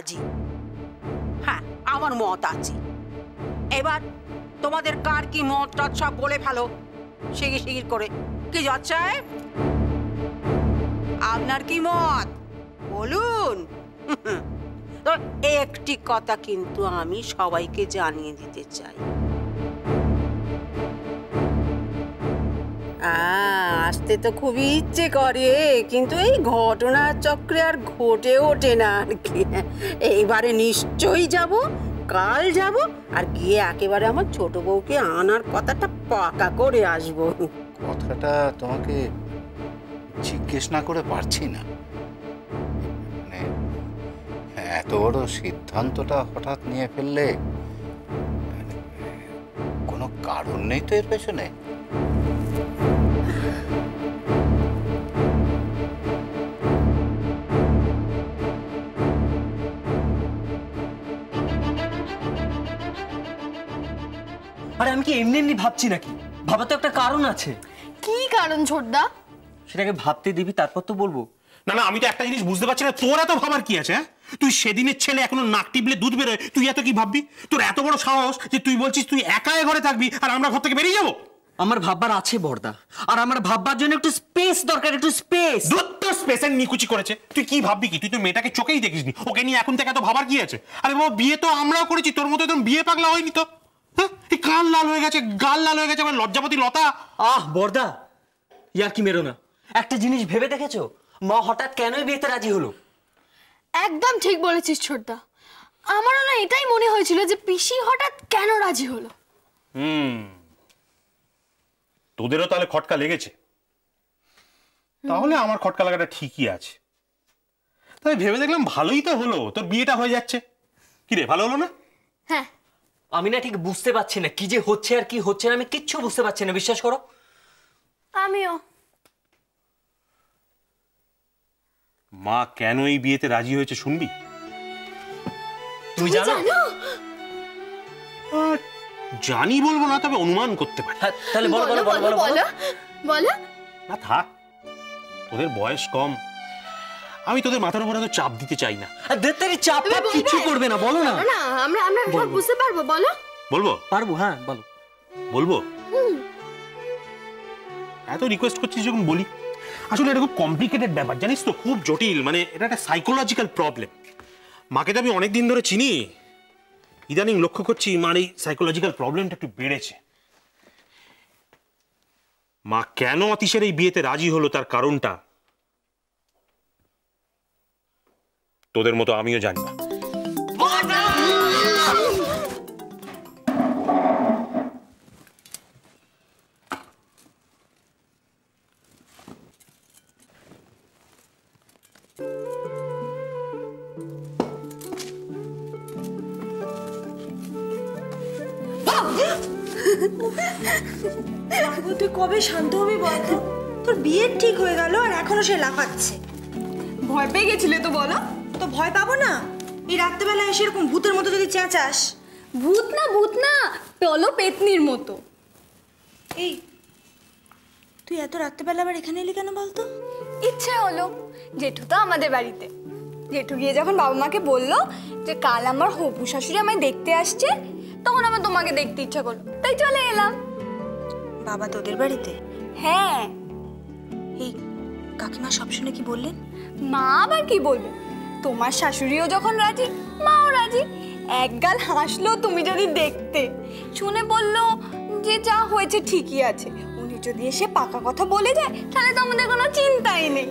রাজি। হ্যাঁ, আমার মত আছে। এবার তোমাদের কার কি মতটা সব বলে ফেলো শিগগির শিগগির করে। কি জজ সাহেব, আপনার কি মত বলুন? তো একটি কথা কিন্তু আমি সবাইকে জানিয়ে দিতে চাই। আসতে তো খুবই ইচ্ছে করে, কিন্তু এই ঘটনার চক্রে আর ঘটে ওঠে না আর কি। এইবারে নিশ্চয়ই যাব, কাল যাব, আর গিয়ে একেবারে আমার ছোট বউকে আনার কথাটা পাকা করে আসবো। কথাটা তোমাকে জিজ্ঞেস না করে পারছি না, মানে এত বড় সিদ্ধান্তটা হঠাৎ নিয়ে ফেললে কোনো কারণ নেই তো এর পেছনে? আরে আমি কি এমনি এমনি ভাবছি নাকি? ভাবা তো একটা কারণ আছে। কি কারণ ছোটদা? সেটাকে ভাবতে দিবি, তারপর তো বলবো। না না, আমি তো একটা জিনিস বুঝতে পারছি না, তোর এত ভাবার কি আছে? তুই সেদিনের ছেলে, এখনো নাক টিপলে দুধ বেরোয়, তুই এত কি ভাববি? তোর এত বড় সাহস যে তুই বলছিস তুই একা ঘরে থাকবি আর আমরা ঘর থেকে বেরিয়ে যাবো? আমার ভাববার আছে বর্দা, আর আমার ভাববার জন্য একটু স্পেস দরকার, একটু স্পেস। দত্ত স্পেসের নিকুচি করেছে। তুই কি ভাববি কি? তুই তো মেয়েটাকে চোখেই দেখিসনি, ওকে নিয়ে এখন থেকে এত ভাবার কি আছে? আরে বাবা, বিয়ে তো আমরাও করেছি, তোর মতো একদম বিয়ে পাগলা হয়নি তো। হ্যাঁ, এই কান লাল হয়ে গেছে, গাল লাল হয়ে গেছে, আমার লজ্জাপতি লতা। বর্দা, ইয়ার কি মেরো না। একটা জিনিস ভেবে দেখেছো, মা হঠাৎ কেনই বিয়েতে রাজি হলো? একদম ঠিক বলেছিস ছোটদা। আমারও না এটাই মনে হয়েছিল যে পিসি হঠাৎ কেন রাজি হলো। তোদেরও তাহলে খটকা লেগেছে? তাহলে আমার খটকা লাগাটা ঠিকই আছে। তাই ভেবে দেখলাম ভালোই তো হলো, তোর বিয়েটা হয়ে যাচ্ছে। কি রে, ভালো হলো না? হ্যাঁ। আমি না ঠিক বুঝতে পারছি না কি যে হচ্ছে আর কি হচ্ছে না, আমি কিচ্ছু বুঝতে পারছি না, বিশ্বাস করো। আমিও। মা কেন এই বিয়েতে রাজি হয়েছে শুনবি? তুমি জানো? জানি বলবো না, তবে অনুমান করতে পারি। হ্যাঁ, তাহলে বলো বলো বলো বলো বলো বলো। না থাক, তোদের বয়স কম, আমি তোদের মাথার উপরে তো চাপ দিতে চাই না। দেড়তারি চাপ কিছু করবে না, বলো না। না, আমরা সব বুঝতে পারবো, বলো। বলবো? পারবো, হ্যাঁ বলো। বলবো? এত রিকোয়েস্ট করছিস যখন বলি। আসলে এটা খুব কমপ্লিকেটেড ব্যাপার, জানিস তো, খুব জটিল, মানে এটা একটা সাইকোলজিক্যাল প্রবলেম। মাকে তো আমি অনেকদিন ধরে চিনি, ইদানিং লক্ষ্য করছি মার এই সাইকোলজিক্যাল প্রবলেমটা একটু বেড়েছে। মা কেন অতীশের এই বিয়েতে রাজি হলো তার কারণটা তোদের মতো আমিও জানি না। তুই কবে শান্ত হবি বলতো? তোর বিয়ে ঠিক হয়ে গেল আর এখনো সে লাফাচ্ছে। ভয় পেয়ে গেছিলে তো বলো। তো ভয় পাবো না? এই রাত্রেবেলা এসে এরকম ভূতের মতো যদি চেঁচাস। ভূত না, টলো পেতনির মতো। এই, তুই এত রাত্রেবেলা আবার এখানে এলি কেন বলতো? ইচ্ছে হলো, জেঠু তো আমাদের বাড়িতে। জেঠু গিয়ে যখন বাবা মাকে বললো যে কাল আমার হবু শাশুড়ি আমায় দেখতে আসছে, তখন আমার তোমাকে দেখতে ইচ্ছা করলো, তাই চলে এলাম। বাবা তোদের বাড়িতে? হ্যাঁ। এই কাকিমা সব শুনে কি বললেন? মা আবার কি বলবে, তোমার শাশুড়িও যখন রাজি, মাও রাজি। একগাল হাসলো তুমি যদি দেখতে। শুনে বললো যে যা হয়েছে ঠিকই আছে, উনি যদি এসে পাকা কথা বলে যায় তাহলে তো আমাদের কোনো চিন্তাই নেই।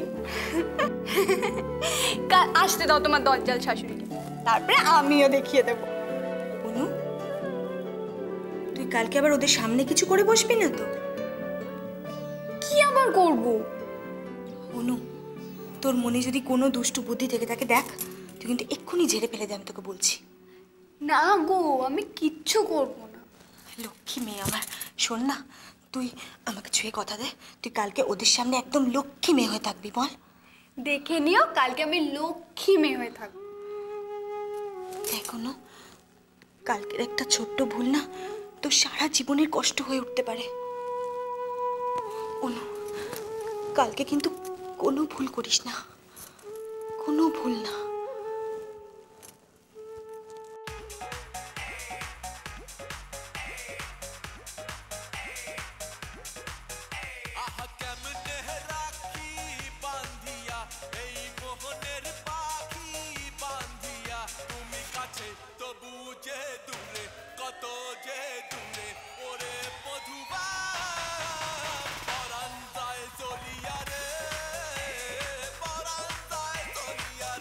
কাল আসতে দাও তোমার দজ্জাল শাশুড়িকে, তারপরে আমিও দেখিয়ে দেবো। অনু, তুই কালকে আবার ওদের সামনে কিছু করে বসবি না তো? কি আবার করবো? অনু, তোর মনে যদি কোনো দুষ্টু বুদ্ধি থেকে থাকে দেখ, তুই কিন্তু এক্ষুনি ঝেড়ে ফেলে দে, আমি তোকে বলছি। না গো, আমি কিচ্ছু করবো না। লক্ষ্মী মেয়ে আমার, শোন না, তুই আমাকে ছুঁয়ে কথা দে, তুই কালকে ওদের সামনে একদম লক্ষ্মী মেয়ে হয়ে থাকবি, বল। দেখে নিও, কালকে আমি লক্ষ্মী মেয়ে হয়ে থাকবো। দেখ অনু, কালকের একটা ছোট্ট ভুল না তোর সারা জীবনের কষ্ট হয়ে উঠতে পারে। অনু, কালকে কিন্তু কোনো ভুল করিস না, কোনো ভুল না।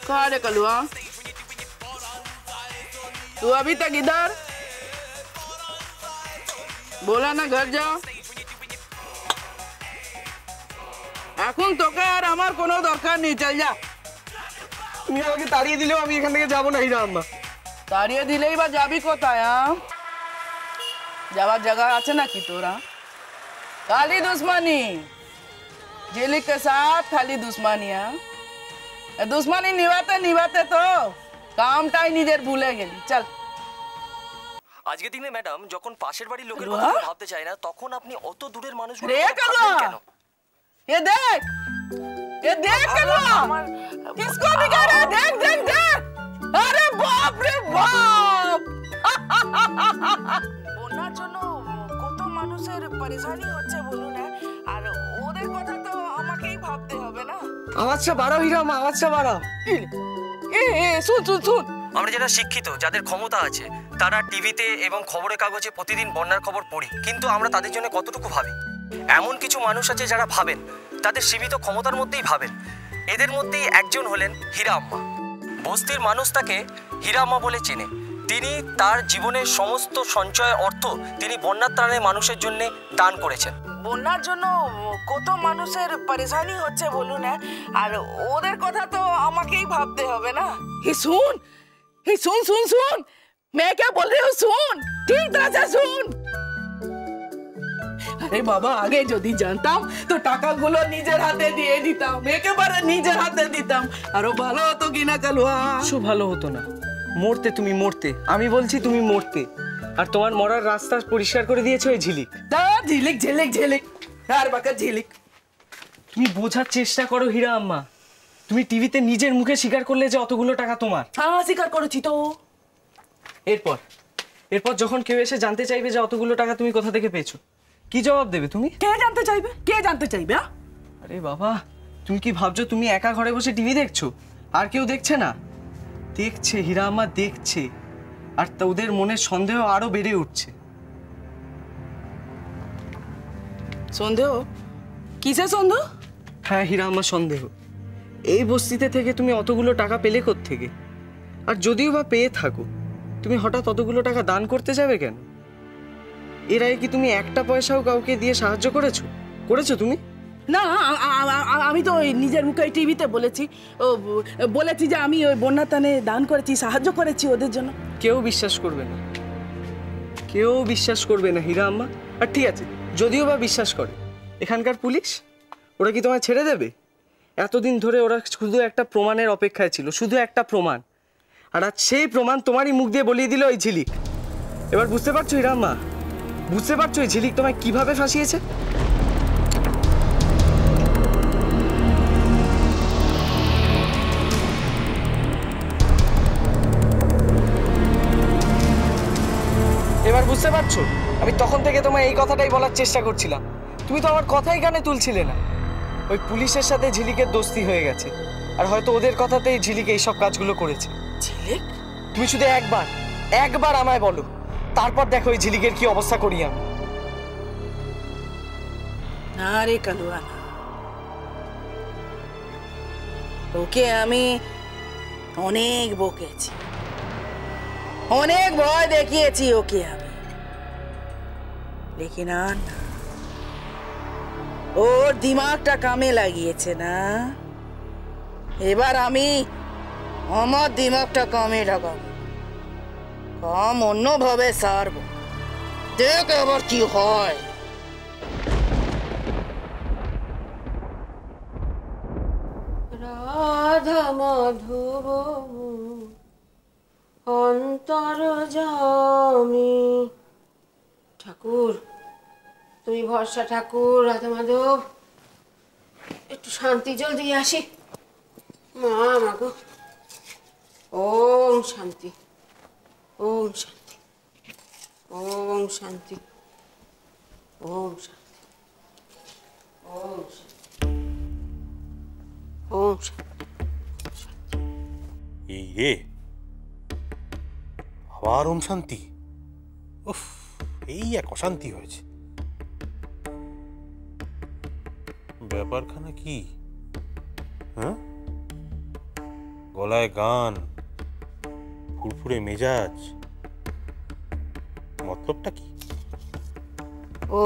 कहाँ रे कलुआ? तू अभी तक इधर? बोला ना घर जाओ। এখন তোকে আর আমার কোনো দরকার নেই, চল যা। তুমি আমাকে তাড়িয়ে দিলেও আমি এখান থেকে যাবো না হীরা আম্মা। তাড়িয়ে দিলেই বা যাবি কোথায়? যাওয়ার জায়গা আছে নাকি তোরা? খালি দুশ্মনী, झिलिक के साथ खाली दुश्मनी। दुश्मनी निभाते निभाते तो কামটাই নিজের ভুলে গেলি। চল। আজকে দিনে ম্যাডাম যখন পাশের বাড়ির লোকের কথা ভাবতে চাই না তখন আপনি অত দূরের মানুষগুলো রে কালুয়া কেন? ये देख कलुआ, किसको दिखा रहा है? देख देख देख, अरे बाप रे बाप। বন্যার জন্য কত মানুষের পরেশানি হচ্ছে বলুন না, আর ওদের কথা তো আমাকেই ভাবতে হবে না। আওয়াজটা বাড়াও হীরা আম্মা, আওয়াজটা বাড়াও। শুন শুন শুন, আমরা যারা শিক্ষিত, যাদের ক্ষমতা আছে, তারা টিভিতে এবং খবরের কাগজে প্রতিদিন বন্যার খবর পড়ি, কিন্তু আমরা তাদের জন্য কতটুকু ভাবি? এমন কিছু মানুষ আছে যারা ভাবেন, তাদের সীমিত ক্ষমতার মধ্যেই ভাবেন। এদের মধ্যেই একজন হলেন হীরা আম্মা। বস্তির মানুষ তাকে হীরা আম্মা বলে চেনে। তিনি তার জীবনের সমস্ত সঞ্চয় অর্থ তিনি বন্যার ত্রাণে মানুষের জন্য দান করেছেন। বন্যার জন্য কত মানুষের পরেশানি হচ্ছে বলুন না, আর ওদের কথা তো আমাকেই ভাবতে হবে না। হে শুন, শুন শুন, मैं क्या बोल रही हूँ सुन, ठीक तरह से सुन। আরে বাবা, আগে যদি জানতাম তো টাকাগুলো নিজের হাতে দিয়ে দিতাম, একেবারে নিজের হাতে দিতাম, আরো ভালো হতো কিনা কালুয়া? কিছু ভালো হতো না, মরতে তুমি মরতে। আমি বলছি তুমি মরতে, আর তোমার মরার রাস্তা পরিষ্কার করে দিয়েছে ওই ঝিলিক। তা ঝিলিক ঝিলিক ঝিলিক, আর বাকা ঝিলিক। তুমি বোঝার চেষ্টা করো হীরা আম্মা, তুমি টিভিতে নিজের মুখে স্বীকার করলে যে অতগুলো টাকা তোমার। হ্যাঁ স্বীকার করেছি তো। এরপর যখন কেউ এসে জানতে চাইবে যে অতগুলো টাকা তুমি কোথা থেকে পেয়েছো, কি জবাব দেবে তুমি? কে জানতে চাইবে? কে জানতে চাইবে? আরে বাবা, তুমি কি ভাবছো তুমি একা ঘরে বসে টিভি দেখছো আর কেউ দেখছে না? দেখছে হীরা আম্মা, দেখছে, আর ওদের মনে সন্দেহ আরো বেড়ে উঠছে। সন্দেহ? কিসের সন্দেহ? হ্যাঁ হীরা আম্মা, সন্দেহ। এই বস্তিতে থেকে তুমি অতগুলো টাকা পেলে কোত্থেকে? আর যদিও বা পেয়ে থাকো, তুমি হঠাৎ অতগুলো টাকা দান করতে যাবে কেন? এর আগে কি তুমি একটা পয়সাও কাউকে দিয়ে সাহায্য করেছো তুমি? না, আমি তো ওই নিজের মুখে টিভিতে বলেছি যে আমি ওই বন্যা ত্রাণে দান করেছি, সাহায্য করেছি ওদের জন্য। কেউ বিশ্বাস করবে না, কেউ বিশ্বাস করবে না হীরা আম্মা। আর ঠিক আছে, যদিও বা বিশ্বাস করে, এখানকার পুলিশ ওরা কি তোমায় ছেড়ে দেবে? এতদিন ধরে ওরা শুধু একটা প্রমাণের অপেক্ষায় ছিল, শুধু একটা প্রমাণ, আর আজ সেই প্রমাণ তোমারই মুখ দিয়ে বলিয়ে দিল ওই ঝিলিক। এবার বুঝতে পারছো হীরা আম্মা, বুঝতে পারছো ওই ঝিলিক তোমায় কিভাবে ফাঁসিয়েছে? এবার বুঝতে পারছো? আমি তখন থেকে তোমায় এই কথাটাই বলার চেষ্টা করছিলাম, তুমি তো আমার কথাই কানে তুলছিলে না। ওই পুলিশের সাথে ঝিলিকের দোস্তি হয়ে গেছে, আর হয়তো ওদের কথাতেই ঝিলিক এইসব কাজগুলো করেছে। ঝিলিক? তুমি শুধু একবার আমায় বলো, তারপর দেখো ওই ঝিলিকের কি অবস্থা করি আমি। না রে কালুয়া, ওকে আমি অনেক বকেছি, অনেক ভয় দেখিয়েছি ওকে আমি, লেকিন আর না, ওর দিমাগটা কামে লাগিয়েছে না। এবার আমি আমার দিমাগটা কামে লাগাবো, কাম অন্যভাবে সারবো, দেখ আবার কি হয়। রাধা মাধব অন্তর জামি। ঠাকুর, তুমি ভরসা ঠাকুর। রাধা মাধব, একটু শান্তি জল দিয়ে আসি। মা আমাকে ওম শান্তি, ওম শান্তি, ওম শান্তি, ওম শান্তি, ওম শান্তি, ওম শান্তি। এই রে, আবার ওম শান্তি। উফ, এই এক অশান্তি হয়েছে। ব্যাপারখানা কি? হ্যাঁ, গলায় গান, ফুরফুরে মেজাজ, মতলবটা কি? ও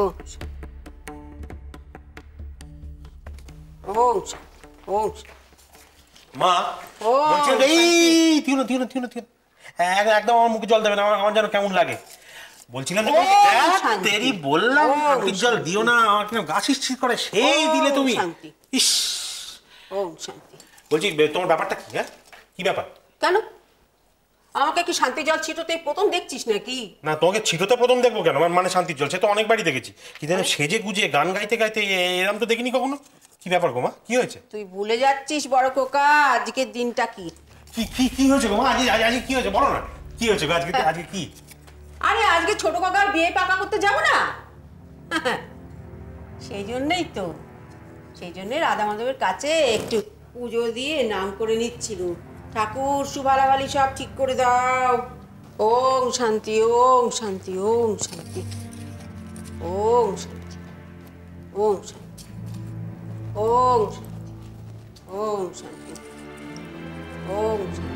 ও ও মা ও বলছি এই দিও না দিও না দিও না দিও না। একদম আমার মুখে জল দেবে না, আমার যেন কেমন লাগে। বলছিলাম তেরি বললাম মুখের জল দিও না, আমার কেন গা শিরশির করে, সেই দিলে তুমি। ইস ও শান্তি। বলছি তোমার ব্যাপারটা কি? হ্যাঁ কি ব্যাপার? কেন আমাকে কি শান্তি জল ছিটোতে প্রথম দেখছিস নাকি? না তোমাকে ছিটোতে প্রথম দেখবো কেন, মানে শান্তির জল সে তো অনেকবারই দেখেছি, কিন্তু সেজে গুজে গান গাইতে গাইতে এরম তো দেখিনি কখনো। কি ব্যাপার গো মা, কি হয়েছে? তুই ভুলে যাচ্ছিস বড় খোকা, আজকের দিনটা কি? কি কি কি হয়েছে গো মা? আজকে কি হয়েছে বলো না, কি হয়েছে গো আজকে? আজকে কি? আরে আজকে ছোট কাকার বিয়ে পাকা করতে যাবো না, সেই জন্যই তো, সেই জন্য রাধা মাধবের কাছে একটু পুজো দিয়ে নাম করে নিচ্ছিল। ঠাকুর সুভালাভালি সব ঠিক করে দাও। ওম শান্তি, ওম শান্তি, ওম শান্তি, ওম শান্তি, ওম শান্তি, ওম শান্তি, ওম শান্তি, ওম শান্তি।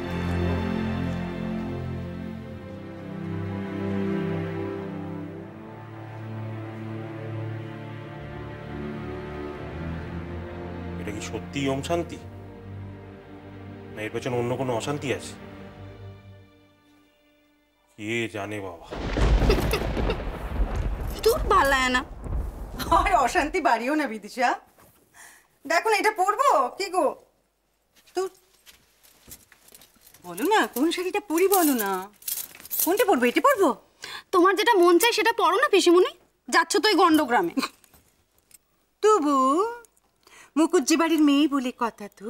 এটা কি সত্যি ওম শান্তি, না এর পেছনে অন্য কোনো অশান্তি আছে? কে জানে বাবা। তোর ভালো লাগে না। আর অশান্তি বাড়িও না বিদিশা। দেখো না এটা পরবো কি গো? তোর বলো না কোন শাড়িটা পরি, বলো না কোনটা পরবো? এটা পরবো? তোমার যেটা মন চাই সেটা পড়ো না পিসিমণি, যাচ্ছ তো ওই গন্ডগ্রামে। তবু মুকুজ্জি বাড়ির মেয়ে বলে কথা তো।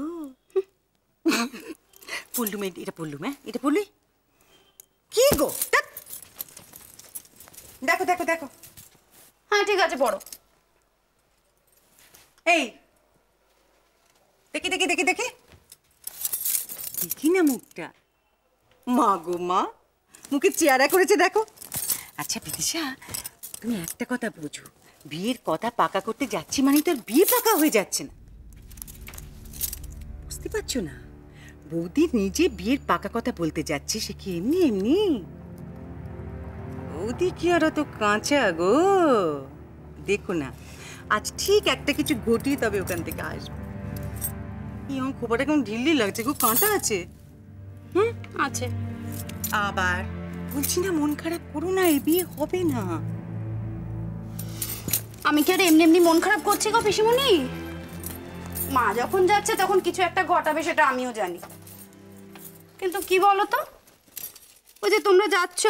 পড়লুম এটা পড়লুম, হ্যাঁ এটা পড়লি কি গো? দেখো দেখো দেখো। হ্যাঁ ঠিক আছে পড়ো। এই দেখি দেখি দেখি দেখি দেখি না মুখটা। মা গো মা, মুখে চেয়ারা করেছে দেখো। আচ্ছা বিদিশা, তুমি একটা কথা বোঝো, বিয়ের কথা পাকা করতে যাচ্ছি মানে তোর বিয়ে পাকা হয়ে যাচ্ছে না, বুঝতে পারছো না? বৌদি নিজে বিয়ের পাকা কথা বলতে যাচ্ছে, সে কি এমনি এমনি? বৌদি কি আর তো কাঁচা গো। দেখো না আজ ঠিক একটা কিছু ঘটিয়ে তবে ওখান থেকে আসবে। আমার খোপাটা কেমন ঢিল্লি লাগছে গো, কাঁটা আছে। হুম আছে। আবার বলছি না মন খারাপ করো না, এই বিয়ে হবে না। আমি কি আর এমনি এমনি মন খারাপ করছি গো পিসিমণি? মা যখন যাচ্ছে তখন কিছু একটা ঘটাবে সেটা আমিও জানি, কিন্তু কি বলো তো, ওই যে তোমরা যাচ্ছ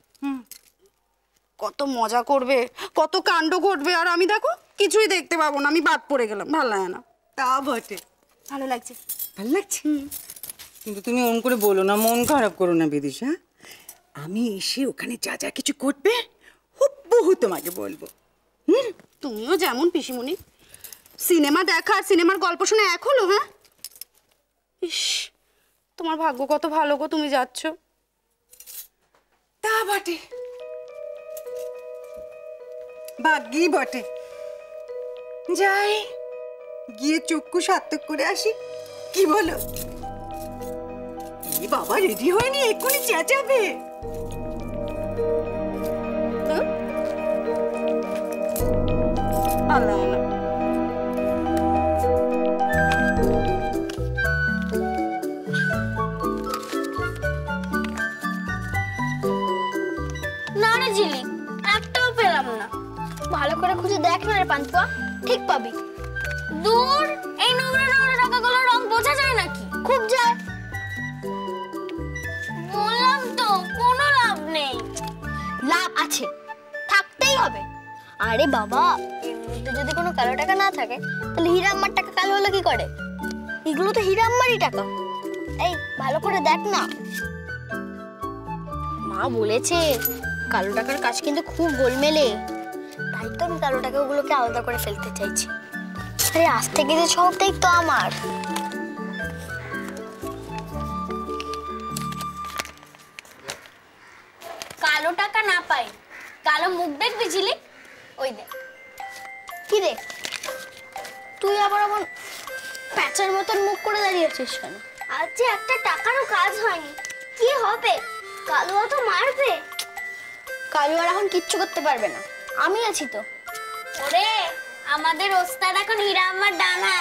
কত মজা করবে, কত কাণ্ড ঘটবে, আর আমি দেখো কিছুই দেখতে পাবো না, আমি বাদ পড়ে গেলাম, ভালো লাগে না। তা বটে, ভালো লাগছে? ভালো লাগছে, কিন্তু তুমি অন করে বলো না, মন খারাপ করো না বিদিশা। আমি এসে ওখানে যা যা কিছু করবে হুবহু তোমাকে বলবো। তুমিও যেমন পিসিমণি, সিনেমা দেখা আর সিনেমার গল্প শুনে এক হলো? হ্যাঁ, ইস তোমার ভাগ্য কত ভালো গো, তুমি যাচ্ছ। তা বটে, ভাগ্যই বটে। যাই গিয়ে চক্ষু সার্থক করে আসি, কি বলো? এই বাবা রেডি হয়নি, এক্ষুনি চেঁচাবে। ভালো হলো। না রে ঝিলিক, একটাও পেলাম না। ভালো করে খুঁজে দেখ না রে পান্তুয়া, ঠিক পাবি। দূর, এই নোংরা নোংরা টাকাগুলোর রং বোঝা যায় নাকি? খুব যায়। বললাম তো কোনো লাভ নেই। লাভ আছে, থাকতেই হবে। আরে বাবা, এর মধ্যে যদি কোনো কালো টাকা না থাকে তাহলে হীরাম্মার টাকা কালো হলো কি করে? এগুলো তো হীরাম্মারই টাকা। এই ভালো করে দেখ না। মা বলেছে কালো টাকার কাজ কিন্তু খুব গোলমেলে, তাই তো আমি কালো টাকাগুলোকে আলাদা করে ফেলতে চাইছি। আরে আজ থেকে যে সবটাই তো আমার। কালো টাকা না পাই, কালো মুখ দেখবি ঝিলিক? ওই দেখ। কি দেখ? তুই আবার আমার প্যাঁচার মতন মুখ করে দাঁড়িয়ে আছিস কেন? আজ যে একটা টাকারও কাজ হয়নি, কি হবে? কালুয়া তো মারবে। কালুয়া এখন কিচ্ছু করতে পারবে না, আমি আছি তো। ওরে আমাদের ওস্তাদ এখন হীরা আম্মার ডানা।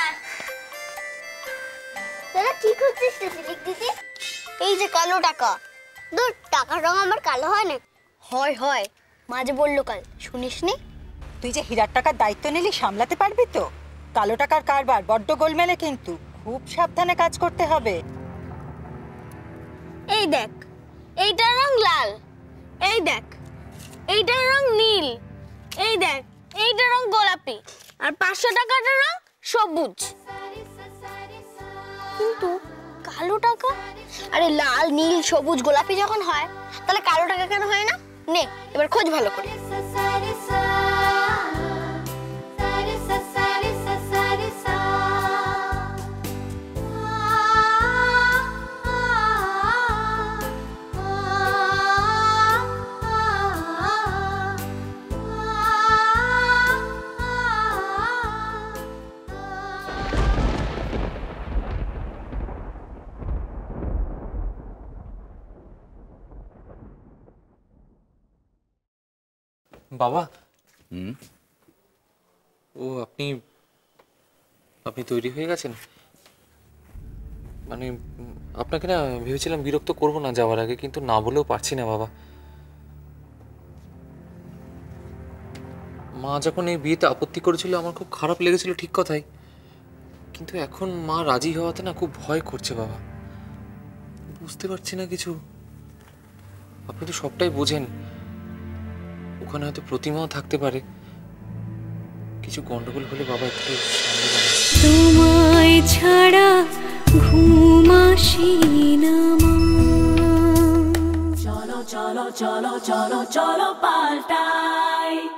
তোরা কি করছিস ঝিলিক দিদি? এই যে কালো টাকা। দূর, টাকার রং আমার কালো হয় না? হয় হয়, মাঝে বললো কাল, শুনিসনি? তুই যে হীরার টাকার দায়িত্ব নিলি, সামলাতে পারবি তো? কালো টাকার কারবার বড্ড গোলমেলে, কিন্তু খুব সাবধানে কাজ করতে হবে। এই দেখ, এইটার রং লাল। এই দেখ, এইটার রং নীল। এই দেখ, এইটার রং গোলাপি। আর 500 টাকাটার রং সবুজ। কিন্তু কালো টাকা? আরে লাল, নীল, সবুজ, গোলাপি যখন হয়, তাহলে কালো টাকা কেন হয় না? নে এবার খোঁজ ভালো করে। বাবা, ও আপনি তৈরি হয়ে গেছেন? মানে আপনাকে না ভেবেছিলাম বিরক্ত করব না যাওয়ার আগে, কিন্তু না বলেও পারছি না বাবা। মা যখন এই বিয়েতে আপত্তি করেছিল আমার খুব খারাপ লেগেছিল, ঠিক কথাই, কিন্তু এখন মা রাজি হওয়াতে না খুব ভয় করছে বাবা। বুঝতে পারছি না কিছু। আপনি তো সবটাই বোঝেন, ওখানে হয়তো প্রতিমাও থাকতে পারে। কিছু গন্ডগোল হলে বাবা একটু তোমায় ছাড়া ঘুম আসে না। চলো চলো চলো চলো চলো পাল্টাই।